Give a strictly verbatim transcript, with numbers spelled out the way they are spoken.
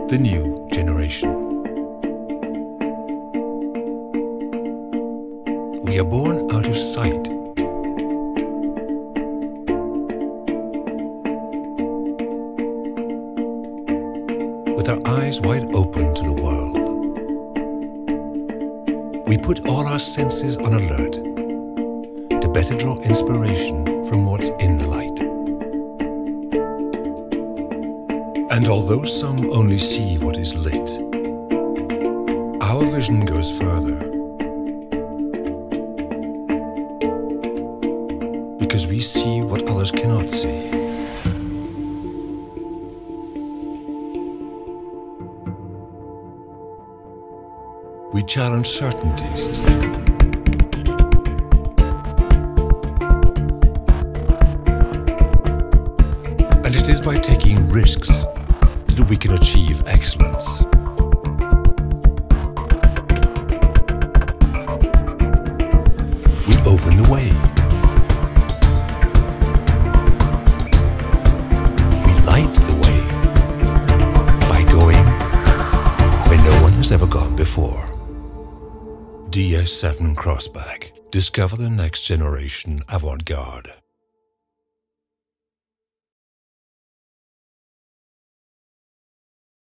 the new generation. We are born out of sight. With our eyes wide open to the world. We put all our senses on alert to better draw inspiration from what's in the light. And although some only see what is lit, our vision goes further. Because we see what others cannot see. We challenge certainties. And it is by taking risks that we can achieve excellence. We open the way. We light the way by going where no one has ever gone before. D S seven Crossback. Discover the next generation avant-garde.